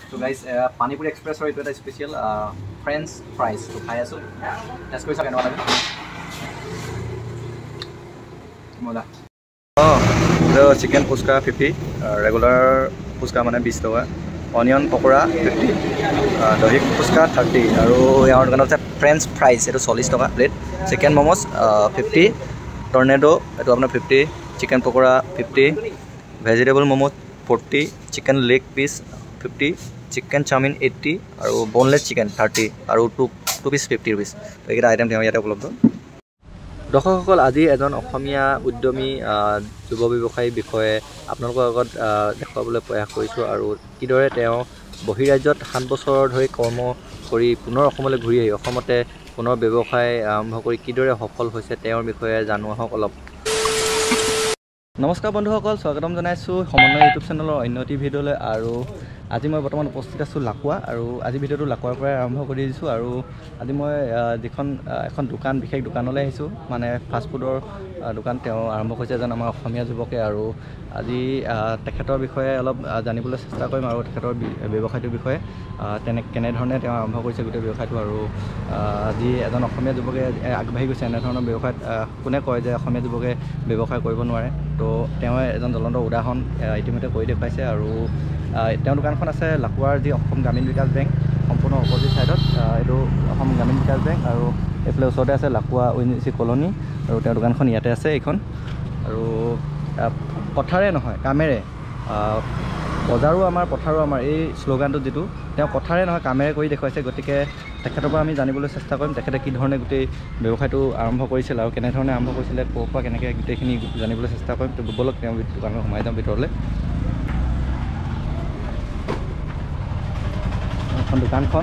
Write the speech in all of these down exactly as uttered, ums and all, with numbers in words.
So guys, uh, Panipuri Express or it special uh, French fries. So khai asu. Let's go second one. Mola. Oh, the chicken puska fifty, uh, regular puska mane twenty toka. Onion pakora fifty, uh, dahi puska thirty. Aru yaar kana hoche French fries eto forty toka plate. Chicken momos uh, fifty, tornado eto apna fifty, chicken pakora fifty, vegetable momos forty, chicken leg piece fifty, chicken chowmin eighty, aru boneless chicken thirty, aru two two piece fifty rupees. So ekita item thema yate uplobdho. দৰ্শকসকল আজি এজন অসমীয়া উদ্যমী যুৱ ব্যৱসায়ী বিষয়ে আপোনালোকৰ আগত দেখুৱাবলৈ প্ৰয়াস কৰিছোঁ আৰু কিদৰে তেওঁ বহিৰাজ্যত সাত বছৰ ধৰি কৰ্ম কৰি পুনৰ অসমলৈ ঘূৰি আহি অসমতে পুনৰ ব্যৱসায় আৰম্ভ কৰি কিদৰে সফল হৈছে তেওঁৰ বিষয়ে জানো আহক অলপ। নমস্কাৰ বন্ধুসকল, স্বাগতম জনাইছোঁ সমন্বয় ইউটিউব চেনেলৰ অন্য এটি ভিডিঅ'লৈ। আৰু আজি মই বৰ্তমান উপস্থিত আছোঁ লাকুৱা, আৰু আজি ভিডিঅ'টো লাকুৱাৰ পৰাই আৰম্ভ কৰি দিছোঁ। আৰু আজি মই যিখন এখন দোকান বিশেষ দোকানলৈ আহিছোঁ, মানে ফাষ্টফুডৰ দোকান তেওঁ আৰম্ভ কৰিছে এজন আমাৰ অসমীয়া যুৱকে। আৰু আজি তেখেতৰ বিষয়ে অলপ জানিবলৈ চেষ্টা কৰিম আৰু তেখেতৰ ব্যৱসায়টোৰ বিষয়ে তেনে কেনেধৰণে তেওঁ আৰম্ভ কৰিছে গোটেই ব্যৱসায়টো। আৰু আজি এজন অসমীয়া যুৱকে আগবাঢ়ি গৈছে এনেধৰণৰ ব্যৱসায়ত। কোনে কয় যে অসমীয়া যুৱকে ব্যৱসায় কৰিব নোৱাৰে, তো তেওঁ এজন জ্বলন্ত উদাহৰণ ইতিমধ্যে কৰি দেখুৱাইছে। আৰু তেওঁ দোকানখন আছে লাকুৱাৰ যি অসম গ্ৰামীণ বিকাশ বেংক সম্পূৰ্ণ অপজিট ছাইডত, এইটো অসম গ্ৰামীণ বিকাশ বেংক। আৰু এইফালে ওচৰতে আছে লাকুৱা ইউনিভাৰ্চিটি কলনী, আৰু তেওঁৰ দোকানখন ইয়াতে আছে এইখন। আৰু পথাৰে নহয় কামেৰে, বজাৰো আমাৰ পথাৰো আমাৰ, এই শ্লোগানটো যিটো তেওঁ কথাৰে নহয় কামেৰে কৰি দেখুৱাইছে। গতিকে তেখেতৰ পৰা আমি জানিবলৈ চেষ্টা কৰিম তেখেতে কি ধৰণে গোটেই ব্যৱসায়টো আৰম্ভ কৰিছিল আৰু কেনেধৰণে আৰম্ভ কৰিছিলে, ক'ৰ পৰা কেনেকৈ গোটেইখিনি জানিবলৈ চেষ্টা কৰিম। তো ব'লক তেওঁ দোকানত সোমাই যাম ভিতৰলৈ। এখন দোকানখন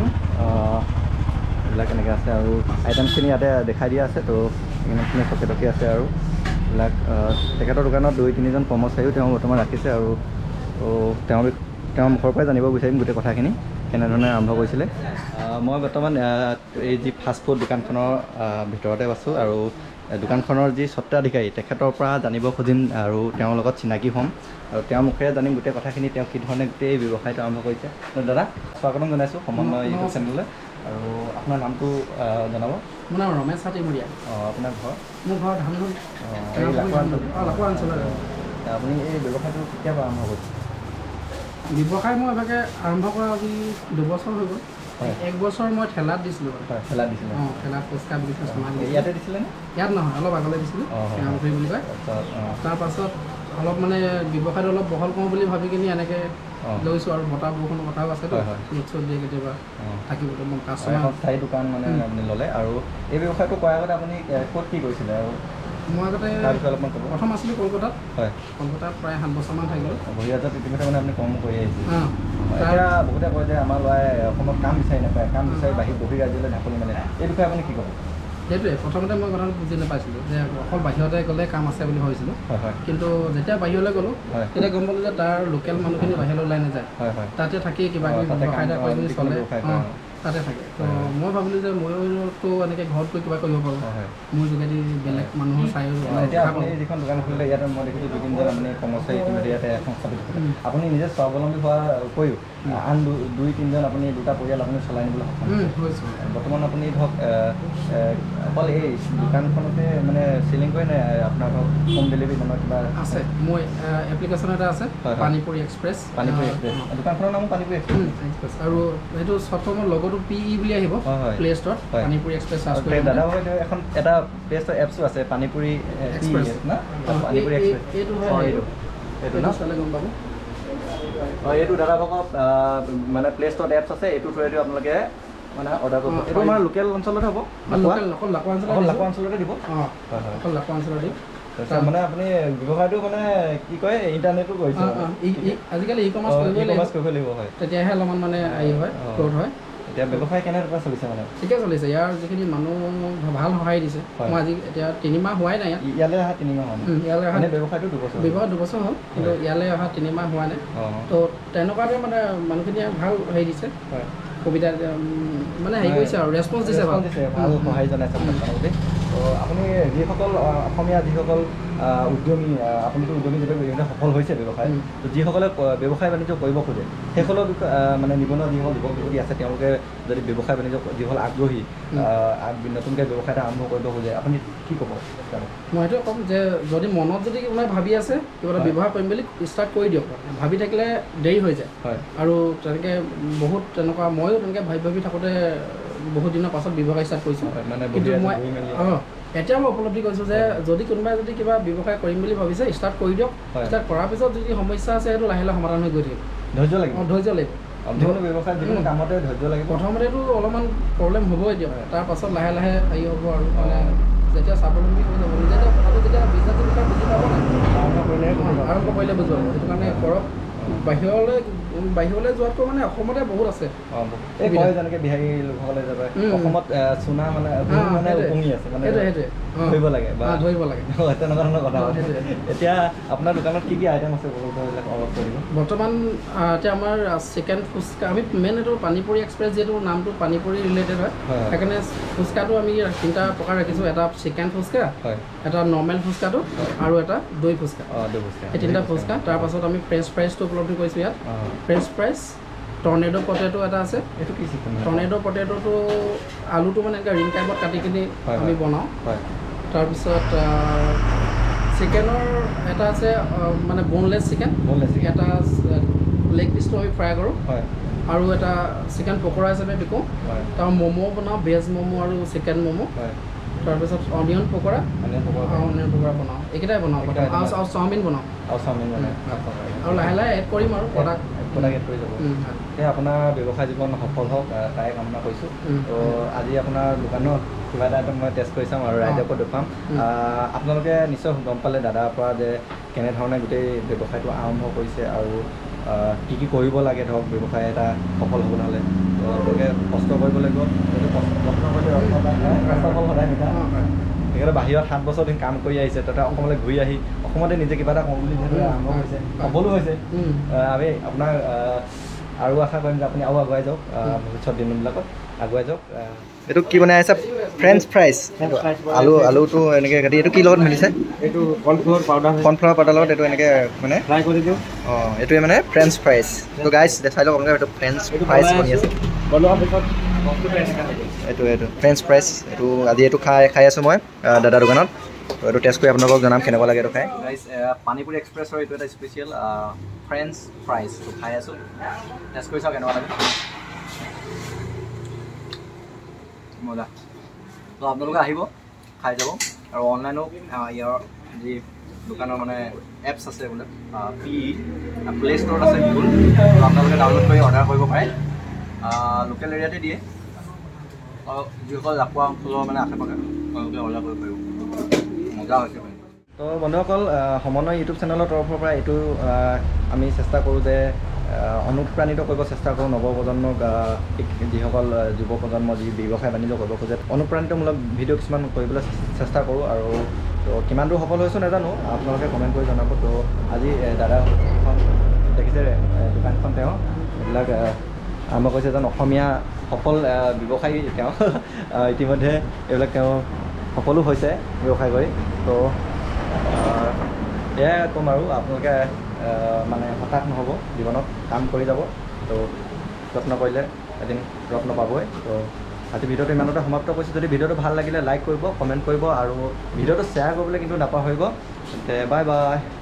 এইবিলাক এনেকৈ আছে আৰু আইটেমখিনি ইয়াতে দেখাই দিয়া আছে। তো ইমানখিনি চকে টকি আছে আৰু এইবিলাক তেখেতৰ দোকানত দুই তিনিজন কৰ্মচাৰীও তেওঁ বৰ্তমান ৰাখিছে। আৰু তেওঁ তেওঁৰ মুখৰ পৰাই জানিব বিচাৰিম গোটেই কথাখিনি কেনেধৰণে আৰম্ভ কৰিছিলে। মই বৰ্তমান এই যি ফাষ্টফুড দোকানখনৰ ভিতৰতে আছোঁ, আৰু দোকানখনৰ যি স্বত্বাধিকাৰী তেখেতৰ পৰা জানিব খুজিম আৰু তেওঁৰ লগত চিনাকি হ'ম, আৰু তেওঁৰ মুখেৰে জানিম গোটেই কথাখিনি তেওঁ কি ধৰণে গোটেই ব্যৱসায়টো আৰম্ভ কৰিছে। দাদা স্বাগতম জনাইছোঁ সমন্বয় ইউটিউব চেনেললৈ। আৰু আপোনাৰ নামটো জনাব। মোৰ নাম ৰমেশ হাতীমৰীয়া। অঁ, আপোনাৰ ঘৰ? মোৰ ঘৰ ধামধুন। অঁ, লাকুৱা অঞ্চল। অঁ, লাকুৱা অঞ্চলত। আপুনি এই ব্যৱসায়টো কেতিয়াৰ পৰা আৰম্ভ কৰিছে? ব্যৱসায় মই এভাগে আৰম্ভ কৰা আজি দুবছৰ হৈ গ'ল। এক বছৰ মই ঠেলাত দিছিলোঁ। হয়, ঠেলাত দিছিলোঁ। অঁ, ঠেলাত পুচকা বিজনেছ চলাই ইয়াতে দিছিলেনে? ইয়াত নহয়, অলপ আগলৈ দিছিলোঁ, টেঙাপুখুৰী বুলি কয়। তাৰপাছত অলপ মানে ব্যৱসায়টো অলপ বহল কৰোঁ বুলি ভাবি কিনি এনেকৈ লৈছোঁ। আৰু বতাহ বৰষুণৰ কথাও আছে, ৰ'দ চ'দ দিয়ে কেতিয়াবা থাকিবলৈ মই কাষ্টমাৰ স্থায়ী দোকান মানে আপুনি ল'লে। আৰু এই ব্যৱসায়টো কৰাৰ আগতে আপুনি ক'ত কি কৰিছিলে? আৰু মই আগতে অলপমান ক'ব। প্ৰথম আছিলোঁ কলকাতাত। হয়, কলকাতাত প্ৰায় সাত বছৰমান থাকিলোঁ। বহিৰাজ্যত ইতিমধ্যে মানে আপুনি কৰ্ম কৰি আহিছে। এতিয়া বহুতে কয় যে আমাৰ ল'ৰাই অসমত কাম বিচাৰি নাপায়, কাম বিচাৰি বাহিৰ বহিৰাজ্যলৈ ঢাপলি মানে, এই বিষয়ে আপুনি কি ক'ব? সেইটোৱে প্ৰথমতে মই কথাটো বুজি নাপাইছিলোঁ যে অকল বাহিৰতে গ'লে কাম আছে বুলি ভাবিছিলোঁ। হয় হয়। কিন্তু যেতিয়া বাহিৰলৈ গ'লোঁ তেতিয়া গম পালোঁ যে তাৰ লোকেল মানুহখিনি বাহিৰলৈ ওলাই নাযায়। হয় হয়। তাতে থাকি কিবা কিবি ব্যৱসায় এটা কৰি মেলি চলে, তাতে থাকে। তো মই ভাবিলোঁ যে ময়োতো এনেকৈ ঘৰত গৈ কিবা কৰিব পাৰোঁ, মোৰ যোগেদি বেলেগ মানুহৰ চায়ো। এতিয়া আপুনি যিখন দোকান খুলিলে ইয়াতে মই দেখিছোঁ দুই তিনিজন আপুনি কৰ্মচাৰী ইতিমধ্যে ইয়াতে সংস্থাপিত কৰিছে। আপুনি নিজে স্বাৱলম্বী হোৱাৰ উপৰিও আন দুই তিনিজন আপুনি দুটা পৰিয়াল আপুনি চলাই নিবলৈ সক্ষম হৈছে। বৰ্তমান আপুনি ধৰক অকল এই দোকানখনতে মানে চেলিং কৰে নে আপোনাৰ ধৰক হোম ডেলিভাৰী বনোৱা কিবা আছে? মোৰ এপ্লিকেশ্যন এটা আছে, পানীপুৰি এক্সপ্ৰেছ। পানীপুৰি এক্সপ্ৰেছ দোকানখনৰ নামো পানীপুৰি এক্সপ্ৰেছ। আৰু সেইটো চব ফৰ্মৰ লগতো পি ই বুলি আহিব প্লে ষ্ট'ৰত, পানীপুৰি এক্সপ্ৰেছ চাৰ্চ কৰি। দাদা এখন এটা প্লে ষ্ট'ৰ এপছো আছে পানীপুৰি এক্সপ্ৰেছ না? পানীপুৰি এক্সপ্ৰেছ এইটো হয়, এইটো এইটো না চালে গম পাব। অঁ, এইটো দাদাভাগত মানে প্লে ষ্ট'ৰত এপছ আছে, এইটো থ্ৰুৱেদি আপোনালোকে মানে অৰ্ডাৰ কৰিব। এইটো আমাৰ লোকেল অঞ্চলত হ'ব, লোকেল অকল লাকুৱা অঞ্চলত, অকল লাকুৱা অঞ্চলতে দিব। অঁ হয় হয়, অকল লাকুৱা অঞ্চলত দিম। মানে আপুনি ব্যৱসায়টো মানে কি কয় ইণ্টাৰনেটো কৰিছে, আজিকালি ই কমাৰ্চ কৰিব লাগিব। হয়, তেতিয়াহে অলপমান মানে হেৰি হয়, গ্ৰ'থ হয়। এতিয়া ব্যৱসায় কেনেদৰে চলিছে? মানে ঠিকে চলিছে। ইয়াৰ যিখিনি মানুহ ভাল সহায় দিছে। মই আজি এতিয়া তিনিমাহ হোৱাই নাই ইয়াত। ইয়ালৈ অহা তিনিমাহ হোৱা নাই? ইয়ালৈ অহা ব্যৱসায়টো দুবছৰ ব্যৱসায় দুবছৰ হ'ল, কিন্তু ইয়ালৈ অহা তিনিমাহ হোৱা নাই। তো তেনেকুৱাতে মানে মানুহখিনিয়ে ভাল হেৰি দিছে, সুবিধা মানে হেৰি কৰিছে আৰু ৰেছপন্স দিছে, ভাল সহায় জনাইছে আপোনাক। তো আপুনি যিসকল অসমীয়া যিসকল উদ্যমী আপুনিতো উদ্যমী যেতিয়া বিভিন্ন সফল হৈছে ব্যৱসায় তো যিসকলে ব্যৱসায় বাণিজ্য কৰিব খোজে সেইসকলৰ মানে নিবনুৱা যিসকল যুৱক যুৱতী আছে তেওঁলোকে যদি ব্যৱসায় বাণিজ্য যিসকল আগ্ৰহী নতুনকৈ ব্যৱসায় এটা আৰম্ভ কৰিব খোজে আপুনি কি ক'ব? মই সেইটোৱে ক'ম যে যদি মনত যদি কোনোবাই ভাবি আছে কিবা এটা ব্যৱসায় কৰিম বুলি ষ্টাৰ্ট কৰি দিয়ক। ভাবি থাকিলে দেৰি হৈ যায় আৰু তেনেকৈ বহুত তেনেকুৱা ময়ো তেনেকৈ ভাবি ভাবি থাকোঁতে বহুত দিনৰ পাছত ব্যৱসায় ষ্টাৰ্ট কৰিছোঁ। কিন্তু মই অঁ এতিয়া মই উপলব্ধি কৰিছোঁ যে যদি কোনোবাই যদি কিবা ব্যৱসায় কৰিম বুলি ভাবিছে ষ্টাৰ্ট কৰি দিয়ক। ষ্টাৰ্ট কৰাৰ পিছত যদি সমস্যা আছে সেইটো লাহে লাহে সমাধান হৈ গৈ থাকিব। ধৈৰ্য লাগিব। অঁ ধৈৰ্য লাগিব। যিকোনো ব্যৱসায় যিকোনো কামতে ধৈৰ্য লাগিব। প্ৰথমতেতো অলপমান প্ৰব্লেম হ'বই দিয়ক, তাৰপাছত লাহে লাহে হেৰি হ'ব আৰু মানে যেতিয়া স্বাৱলম্বী হৈ যাব নিজে কথাটো যেতিয়া বিজনেছৰ বিষয়ে বুজি পাব নাই আৰম্ভ কৰিলে আৰম্ভ কৰিলে বুজি পাব। সেইটো কাৰণে কৰক। বাহিৰলৈ বাহিৰলৈ যোৱাতকৈ মানে অসমতে বহুত আছে। এই কয় যেনেকৈ বিহাৰী লোকসকলে যাব অসমত চুনা মানে মানে উপঙি আছে মানে ধৰিব লাগে বা ধৰিব লাগে তেনেকুৱা ধৰণৰ কথা। এতিয়া আপোনাৰ দোকানত কি কি আইটেম আছে অলপ কৰিব? বৰ্তমান এতিয়া আমাৰ চিকেন ফুচকা আমি মেইন এইটো পানীপুৰি এক্সপ্ৰেছ যিহেতু নামটো পানীপুৰি ৰিলেটেড হয় সেইকাৰণে ফুচকাটো আমি তিনিটা প্ৰকাৰ ৰাখিছোঁ। এটা চিকেন ফুচকা, এটা নৰ্মেল ফুচকাটো আৰু এটা দৈ ফুচকা। এই তিনিটা ফুচকা। তাৰপাছত আমি ফ্ৰেঞ্চ ফ্ৰাইজটো উপলব্ধি কৰিছোঁ ইয়াত। ফ্ৰেঞ্চ ফ্ৰাইজ, টৰ্নেডো পটেটো এটা আছে। এইটো কি চিকেন? টৰ্নেডো পটেটোটো আলুটো মানে এনেকৈ ৰিং টাইপত কাটি কিনি আমি বনাওঁ। তাৰপিছত চিকেনৰ এটা আছে মানে বনলেছ চিকেন, এটা লেগ পিচটো আমি ফ্ৰাই কৰোঁ আৰু এটা চিকেন পকৰা হিচাপে বিকোঁ। তাৰ ম'ম' বনাওঁ, ভেজ ম'ম' আৰু চিকেন ম'ম'। তাৰপিছত অনিয়ন পকৰা অনিয়ন পকৰা বনাওঁ। এইকেইটাই বনাওঁ আৰু চাওমিন বনাওঁ আৰু লাহে লাহে এড কৰিম আৰু প্ৰডাক্ট প্ৰডাক্ট এড কৰি যাব। সেই আপোনাৰ ব্যৱসায় জীৱন সফল হওক তাৰে কামনা কৰিছোঁ। তো আজি আপোনাৰ দোকানত কিবা এটা আইটেম মই টেষ্ট কৰি চাম আৰু ৰাইজকো দেখুৱাম। আপোনালোকে নিশ্চয় গম পালে দাদাৰ পৰা যে কেনেধৰণে গোটেই ব্যৱসায়টো আৰম্ভ কৰিছে আৰু কি কি কৰিব লাগে ধৰক ব্যৱসায় এটা সফল হ'বলৈ হ'লে। তো আপোনালোকে কষ্ট কৰিব লাগিব। যদি কষ্ট কৰিলে সফল সদায় মিঠা। সেইকাৰণে বাহিৰত সাত বছৰ দিন কাম কৰি আহিছে তাতে অসমলৈ ঘূৰি আহি অসমতে নিজে কিবা এটা কৰোঁ বুলি যিহেতু আৰম্ভ কৰিছে সফলো হৈছে। আমি আপোনাৰ আৰু আশা কৰিম যে আপুনি আৰু আগুৱাই যাওক ভৱিষ্যত দিনবিলাকত আগুৱাই যাওক। এইটো কি বনাই আছে? French fries. আলু আলুটো এনেকৈ কাটি এইটো কি লগত মিলিছে? এইটো কৰ্ণফ্লাৱাৰ পাউডাৰ কৰ্ণফ্লাৱাৰ পাউডাৰ লগত এইটো এনেকৈ মানে ফ্ৰাই কৰি দিওঁ। অঁ এইটোৱে মানে ফ্ৰেঞ্চ ফ্ৰাইজ। তো গাইজ দেখাই লওক আপোনালোকে এইটো ফ্ৰেঞ্চ ফ্ৰাইজ বনি আছে। বনোৱাৰ পিছত এইটো এইটো ফ্ৰেঞ্চ ফ্ৰাইজ। এইটো আজি এইটো খাই খাই আছোঁ মই দাদাৰ দোকানত। তো এইটো টেষ্ট কৰি আপোনালোকক জনাম কেনেকুৱা লাগে এইটো খাই। গাইজ পানীপুৰি এক্সপ্ৰেছৰ এইটো এটা স্পেচিয়েল ফ্ৰেঞ্চ ফ্ৰাইজটো খাই আছোঁ। টেষ্ট কৰি চাওঁ কেনেকুৱা লাগে। মজা। তো আপোনালোকে আহিব খাই যাব আৰু অনলাইনো ইয়াৰ যি দোকানৰ মানে এপছ আছে বোলে পি প্লে ষ্ট'ৰত আছে গুগল। তো আপোনালোকে ডাউনলোড কৰি অৰ্ডাৰ কৰিব পাৰে। লোকেল এৰিয়াতে দিয়ে আৰু যিসকল লাকুৱা অঞ্চলৰ মানে আশে পাশে তেওঁলোকে অৰ্ডাৰ কৰিব পাৰিব। মজা হৈছে। তো বন্ধুসকল সমন্বয় ইউটিউব চেনেলৰ তৰফৰ পৰা এইটো আমি চেষ্টা কৰোঁ যে অনুপ্ৰাণিত কৰিব চেষ্টা কৰোঁ নৱপ্ৰজন্মক যিসকল যুৱ প্ৰজন্ম যি ব্যৱসায় বাণিজ্য কৰিব খোজে অনুপ্ৰাণিতমূলক ভিডিঅ' কিছুমান কৰিবলৈ চেষ্টা কৰোঁ। আৰু তো কিমান দূৰ সফল হৈছোঁ নাজানো, আপোনালোকে কমেণ্ট কৰি জনাব। তো আজি দাদাখন দেখিছে দোকানখন তেওঁ এইবিলাক আৰম্ভ কৰিছে এজন অসমীয়া সফল ব্যৱসায়ী তেওঁ ইতিমধ্যে এইবিলাক তেওঁ সফলো হৈছে ব্যৱসায় কৰি। তো এয়াই ক'ম আৰু আপোনালোকে মানে হতাশ নহ'ব, জীৱনত কাম কৰি যাব। তো যত্ন কৰিলে এদিন ৰত্ন পাবই। তো আজি ভিডিঅ'টো ইমানতে সমাপ্ত কৰিছোঁ। যদি ভিডিঅ'টো ভাল লাগিলে লাইক কৰিব, কমেণ্ট কৰিব আৰু ভিডিঅ'টো শ্বেয়াৰ কৰিবলৈ কিন্তু নাপাহৰিব। Bye bye.